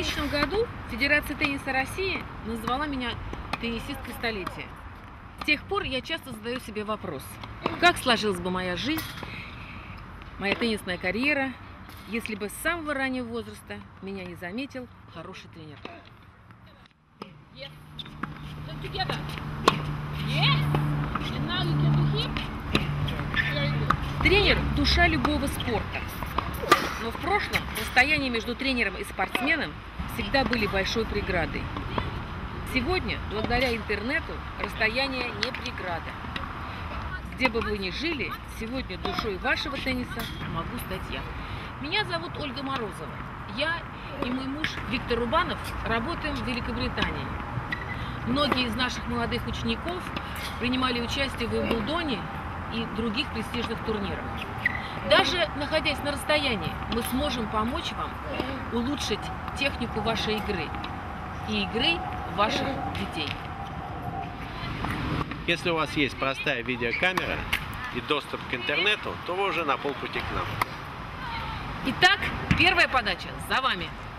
2000 году Федерация тенниса России назвала меня теннисисткой столетия. С тех пор я часто задаю себе вопрос, как сложилась бы моя жизнь, моя теннисная карьера, если бы с самого раннего возраста меня не заметил хороший тренер. Тренер – душа любого спорта. Но в прошлом расстояние между тренером и спортсменом всегда были большой преградой. Сегодня, благодаря интернету, расстояние не преграда. Где бы вы ни жили, сегодня душой вашего тенниса могу стать я. Меня зовут Ольга Морозова. Я и мой муж Виктор Рубанов работаем в Великобритании. Многие из наших молодых учеников принимали участие в Уимблдоне и других престижных турнирах. Даже находясь на расстоянии, мы сможем помочь вам улучшить технику вашей игры и игры ваших детей. Если у вас есть простая видеокамера и доступ к интернету, то вы уже на полпути к нам. Итак, первая подача за вами.